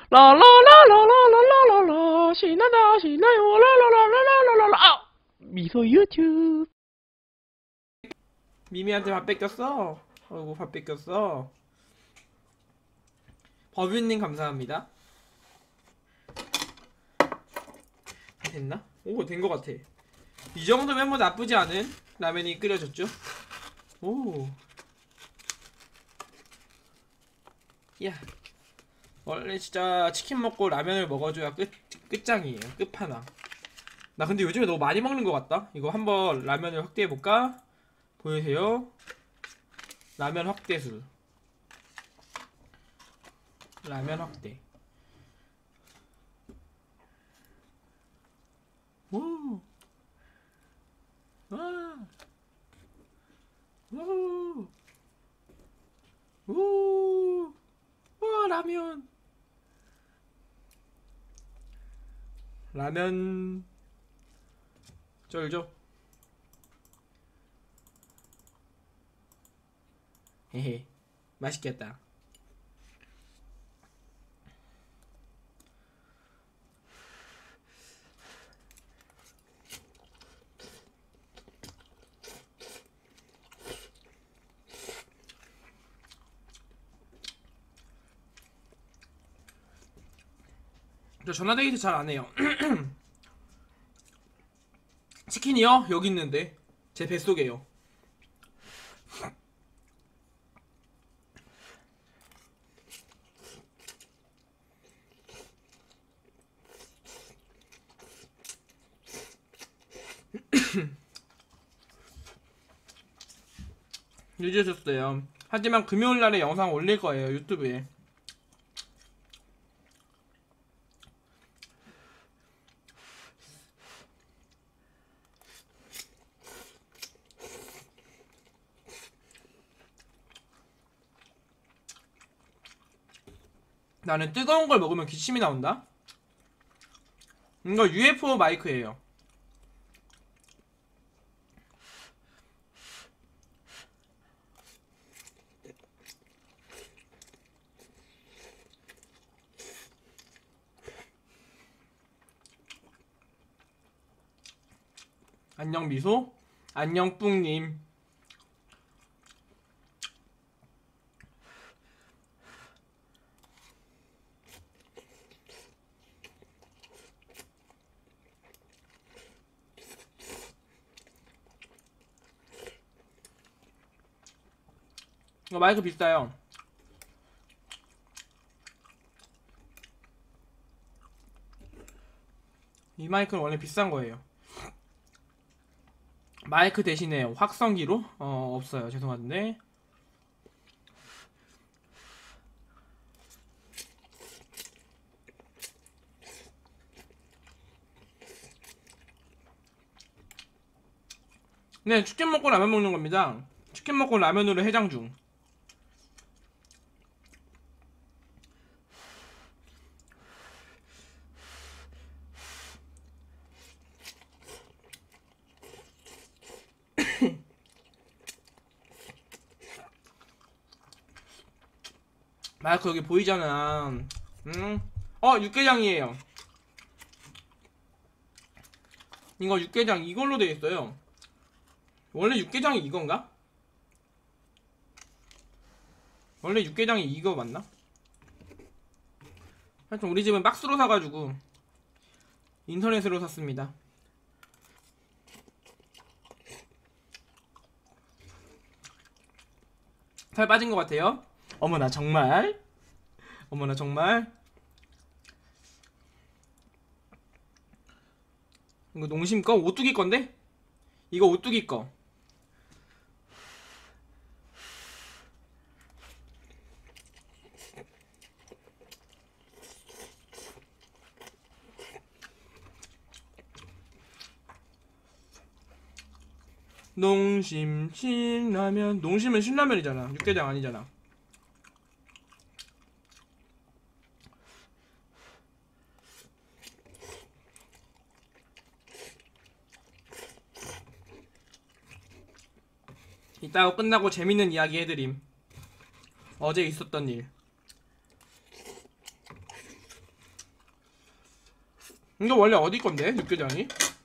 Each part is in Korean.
라라라라라라라라 신나다 신나요 라라라라라라라 아! 미소 유튜브 미미한테 밥 뺏겼어. 어이구 밥 뺏겼어. 법윤님 감사합니다. 됐나? 오 된 것 같아. 이 정도면 뭐 나쁘지 않은 라면이 끓여졌죠. 오. 야. 원래 진짜 치킨 먹고 라면을 먹어줘야 끝장이에요. 끝판왕. 나 근데 요즘에 너무 많이 먹는 것 같다. 이거 한번 라면을 확대해볼까? 보이세요? 라면 확대술. 라면 확대. 오. 와. 오. 오. 와, 라면. 라면. 쩔죠? 헤헤. 맛있겠다. 저 전화데이트 잘 안해요. 치킨이요? 여기 있는데 제 뱃속에요. 늦으셨어요. 하지만 금요일날에 영상 올릴거예요 유튜브에. 나는 뜨거운 걸 먹으면 기침이 나온다. 이거 UFO 마이크예요. 안녕 미소. 안녕 뿡님. 이거 마이크 비싸요. 이 마이크는 원래 비싼 거예요. 마이크 대신에 확성기로? 없어요. 죄송한데. 네, 치킨 먹고 라면 먹는 겁니다. 치킨 먹고 라면으로 해장 중. 마이크 여기 보이잖아. 육개장이에요. 이거 육개장 이걸로 되어 있어요. 원래 육개장이 이건가? 원래 육개장이 이거 맞나? 하여튼 우리 집은 박스로 사가지고 인터넷으로 샀습니다. 살 빠진 것 같아요. 어머나 정말. 어머나 정말. 이거 농심 거? 오뚜기 건데? 이거 오뚜기 거. 농심 신라면. 농심은 신라면이잖아. 육개장 아니잖아. 이따가 끝나고 재밌는 이야기 해드림. 어제 있었던 일. 이거 원래 어디 건데? 육개장이?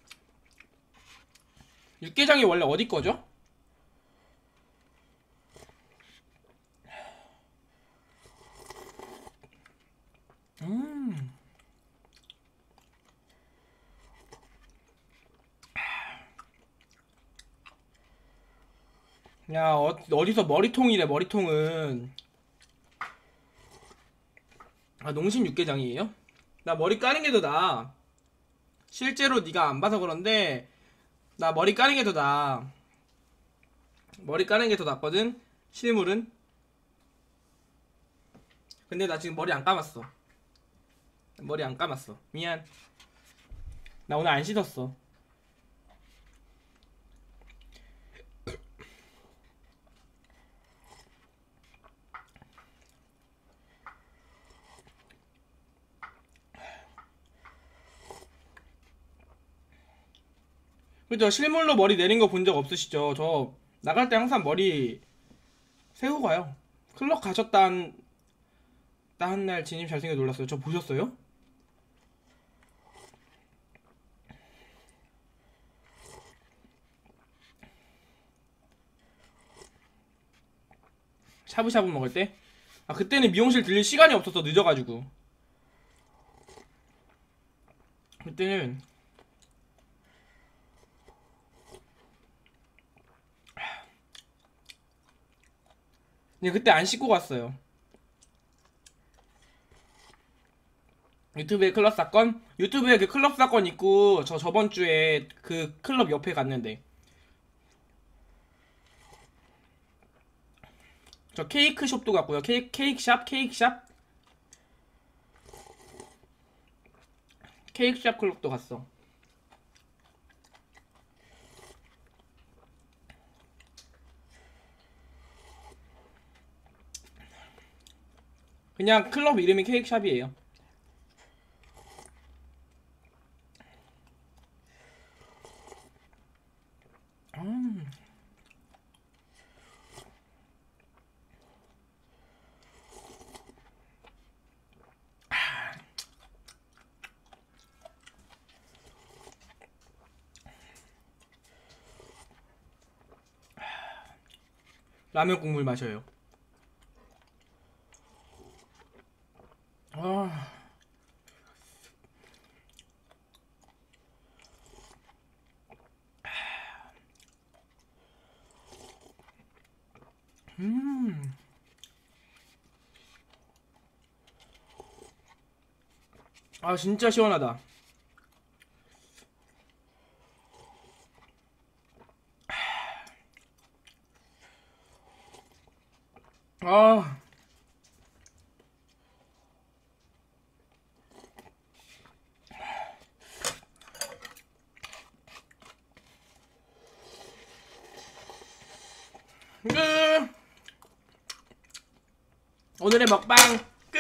육개장이 원래 어디 거죠? 음. 야, 어디서 머리통이래, 머리통은. 아, 농심 육개장이에요? 나 머리 까는 게 더 나아. 실제로 네가 안 봐서 그런데, 나 머리 까는 게 더 나아. 머리 까는 게 더 낫거든? 실물은? 근데 나 지금 머리 안 감았어. 머리 안 감았어. 미안. 나 오늘 안 씻었어. 그죠? 실물로 머리 내린 거 본 적 없으시죠? 저 나갈 때 항상 머리 세우고 가요. 클럽 가셨다 한 날 진임 잘생겨 놀랐어요. 저 보셨어요? 샤브샤브 먹을 때? 아, 그때는 미용실 들릴 시간이 없어서 늦어가지고. 그때는 그냥 그때 안 씻고 갔어요. 유튜브에 클럽 사건? 유튜브에 그 클럽 사건 있고 저 저번 주에 그 클럽 옆에 갔는데 저 케이크 숍도 갔고요. 케이크샵 클럽도 갔어. 그냥 클럽 이름이 케이크샵이에요. 음. 라면 국물 마셔요. 아, 음, 아 진짜 시원하다. 아, 끝. 오늘의 먹방 끝.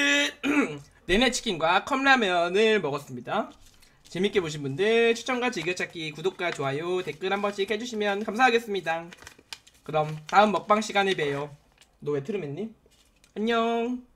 내내치킨과 컵라면을 먹었습니다. 재밌게 보신 분들 추천과 즐겨찾기, 구독과 좋아요, 댓글 한 번씩 해주시면 감사하겠습니다. 그럼 다음 먹방 시간에 봬요. 너 왜 트름했니? 안녕.